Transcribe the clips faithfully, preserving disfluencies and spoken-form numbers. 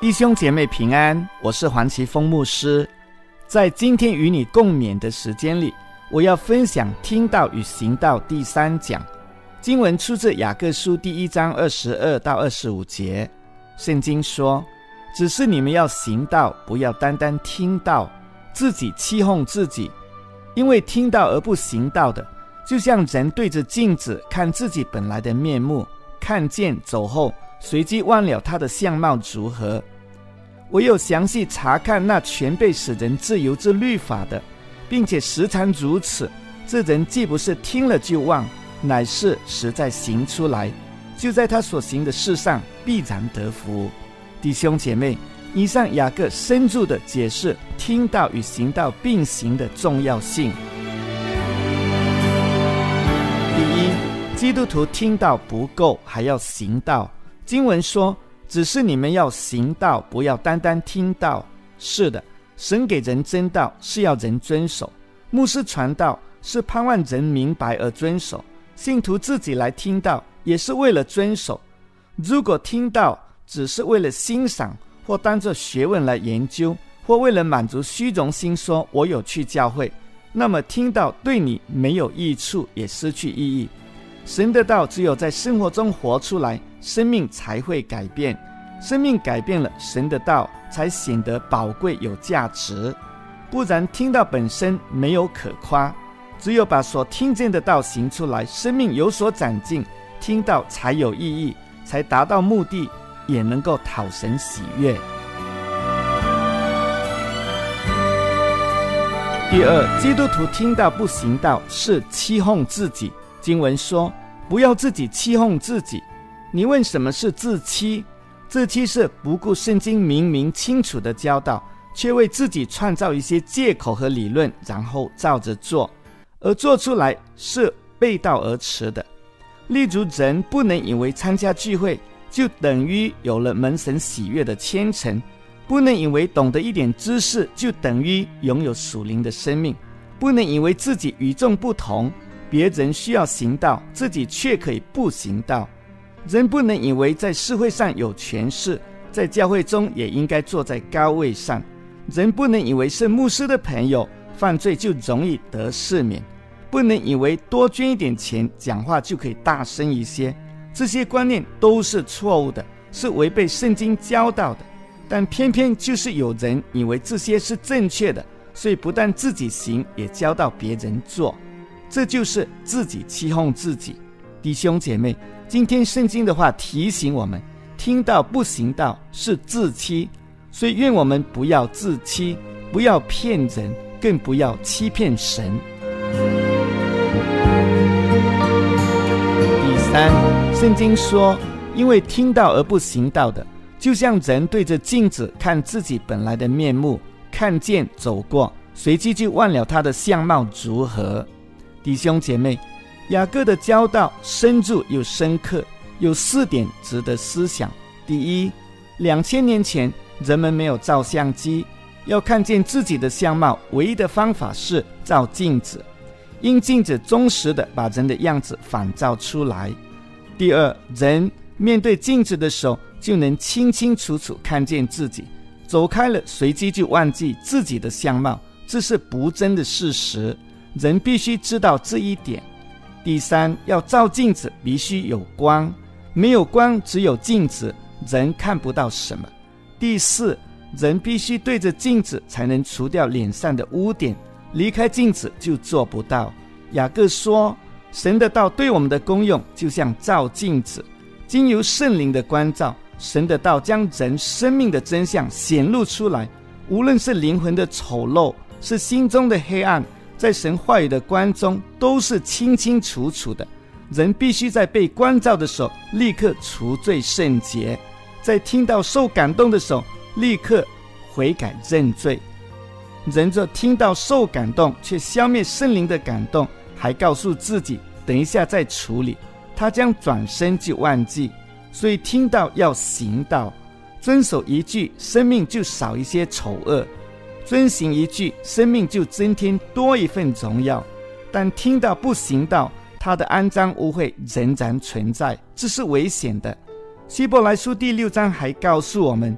弟兄姐妹平安，我是黄奇峰牧师。在今天与你共勉的时间里，我要分享听道与行道第三讲。经文出自雅各书第一章二十二到二十五节。圣经说，只是你们要行道，不要单单听道，自己欺哄自己。因为听道而不行道的，就像人对着镜子看自己本来的面目，看见走后，随即忘了他的相貌如何。唯有详细查看那全被使人自由之律法的，并且时常如此，这人既不是听了就忘，乃是实在行出来，就在他所行的事上必然得福。弟兄姐妹，以上雅各深入地解释听道与行道并行的重要性。第一，基督徒听道不够，还要行道。经文说，只是你们要行道，不要单单听道。是的，神给人真道是要人遵守，牧师传道是盼望人明白而遵守，信徒自己来听道也是为了遵守。如果听道只是为了欣赏，或当作学问来研究，或为了满足虚荣心说我有去教会，那么听道对你没有益处，也失去意义。神的道只有在生活中活出来，生命才会改变，生命改变了，神的道才显得宝贵有价值。不然听道本身没有可夸，只有把所听见的道行出来，生命有所长进，听道才有意义，才达到目的，也能够讨神喜悦。第二，基督徒听道不行道是欺哄自己。经文说，不要自己欺哄自己。你问什么是自欺？自欺是不顾圣经明明清楚的教导，却为自己创造一些借口和理论，然后照着做，而做出来是背道而驰的。例如，人不能以为参加聚会就等于有了蒙神喜悦的虔诚，不能以为懂得一点知识就等于拥有属灵的生命，不能以为自己与众不同，别人需要行道，自己却可以不行道。人不能以为在社会上有权势，在教会中也应该坐在高位上。人不能以为是牧师的朋友，犯罪就容易得赦免。不能以为多捐一点钱，讲话就可以大声一些。这些观念都是错误的，是违背圣经教导的。但偏偏就是有人以为这些是正确的，所以不但自己行，也教导别人做。这就是自己欺哄自己。弟兄姐妹，今天圣经的话提醒我们，听道不行道是自欺，所以愿我们不要自欺，不要骗人，更不要欺骗神。第三，圣经说，因为听道而不行道的，就像人对着镜子看自己本来的面目，看见走过，随即就忘了他的相貌如何。弟兄姐妹，雅各的教导深入又深刻，有四点值得思想。第一，两千年前人们没有照相机，要看见自己的相貌，唯一的方法是照镜子，因镜子忠实地把人的样子反照出来。第二，人面对镜子的时候，就能清清楚楚看见自己，走开了，随即就忘记自己的相貌，这是不争的事实。人必须知道这一点。第三，要照镜子必须有光，没有光，只有镜子，人看不到什么。第四，人必须对着镜子才能除掉脸上的污点，离开镜子就做不到。雅各说，神的道对我们的功用就像照镜子，经由圣灵的光照，神的道将人生命的真相显露出来，无论是灵魂的丑陋，是心中的黑暗，在神话语的光中都是清清楚楚的。人必须在被光照的时候立刻除罪圣洁，在听到受感动的时候立刻悔改认罪。人若听到受感动，却消灭圣灵的感动，还告诉自己等一下再处理，他将转身就忘记。所以听到要行道，遵守一句，生命就少一些丑恶；遵行一句，生命就增添多一份荣耀。但听到不行道，他的肮脏污秽仍然存在，这是危险的。希伯来书第六章还告诉我们，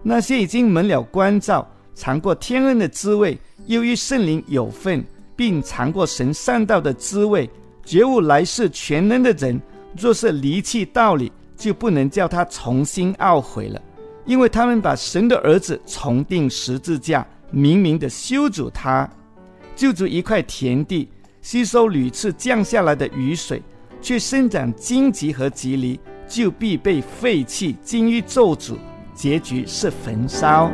那些已经蒙了光照，尝过天恩的滋味，又与圣灵有份，并尝过神善道的滋味，觉悟来世全能的人，若是离弃道理，就不能叫他重新懊悔了，因为他们把神的儿子重钉十字架，明明的羞辱他。就如一块田地，吸收屡次降下来的雨水，却生长荆棘和棘藜，就必被废弃，经于咒诅，结局是焚烧。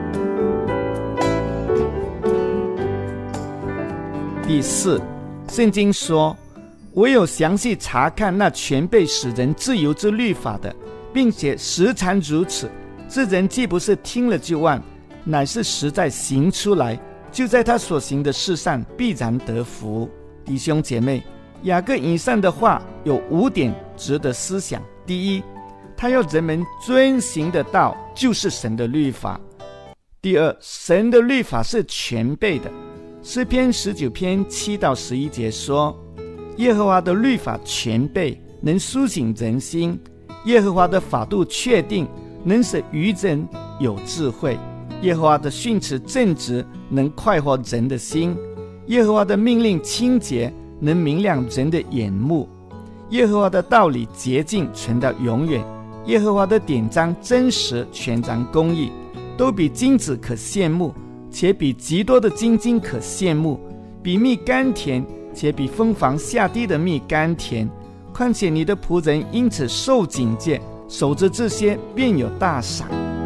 第四，圣经说，唯有详细查看那全被使人自由之律法的，并且时常如此，这人既不是听了就忘，乃是实在行出来，就在他所行的事上必然得福。弟兄姐妹，雅各以上的话有五点值得思想。第一，他要人们遵行的道就是神的律法。第二，神的律法是全备的。诗篇十九篇七到十一节说，耶和华的律法全备，能苏醒人心。耶和华的法度确定，能使愚人有智慧。耶和华的训词正直，能快活人的心。耶和华的命令清洁，能明亮人的眼目。耶和华的道理洁净，存到永远。耶和华的典章真实，全然公义，都比金子可羡慕，且比极多的金金可羡慕，比蜜甘甜，且比蜂房下滴的蜜甘甜。况且你的仆人因此受警戒，守着这些便有大赏。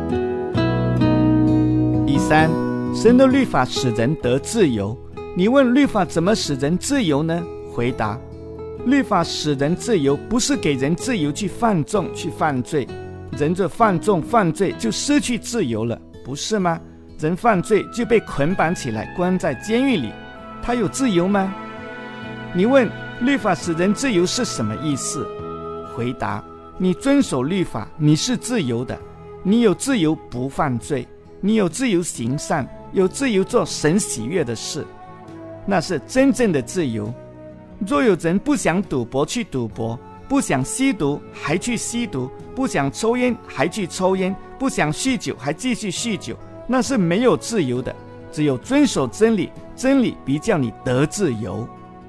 第三，神的律法使人得自由。你问律法怎么使人自由呢？回答，律法使人自由，不是给人自由去放纵去犯罪。人这放纵犯罪就失去自由了，不是吗？人犯罪就被捆绑起来，关在监狱里，他有自由吗？你问律法使人自由是什么意思？回答，你遵守律法，你是自由的。你有自由不犯罪，你有自由行善，有自由做神喜悦的事，那是真正的自由。若有人不想赌博去赌博，不想吸毒还去吸毒，不想抽烟还去抽烟，不想酗酒还继续酗酒，那是没有自由的。只有遵守真理，真理必叫你得自由。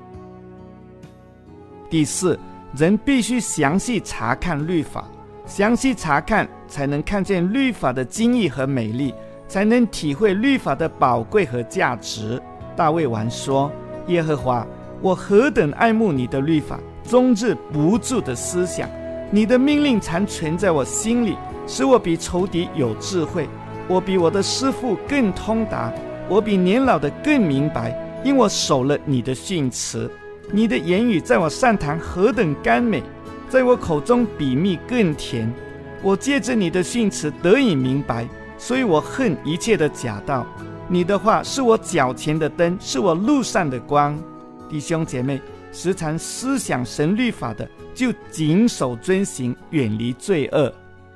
第四，人必须详细查看律法，详细查看才能看见律法的精义和美丽，才能体会律法的宝贵和价值。大卫王说，耶和华，我何等爱慕你的律法，终日不住的思想。你的命令常存在我心里，使我比仇敌有智慧。我比我的师父更通达，我比年老的更明白，因我守了你的训词。你的言语在我上膛何等甘美，在我口中比蜜更甜。我借着你的训词得以明白，所以我恨一切的假道。你的话是我脚前的灯，是我路上的光。弟兄姐妹，时常思想神律法的，就谨守遵行，远离罪恶。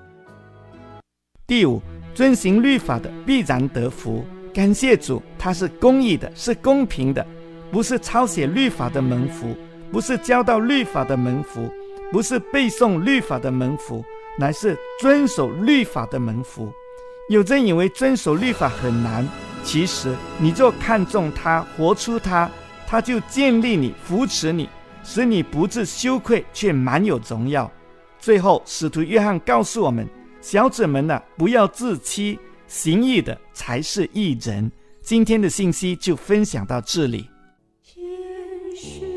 第五，遵行律法的必然得福。感谢主，他是公义的，是公平的，不是抄写律法的蒙福，不是教导律法的蒙福，不是背诵律法的蒙福，乃是遵守律法的蒙福。有人以为遵守律法很难，其实你就看重它，活出它，它就建立你，扶持你，使你不致羞愧，却满有荣耀。最后，使徒约翰告诉我们，小子们啊，不要自欺，行义的才是义人。今天的信息就分享到这里。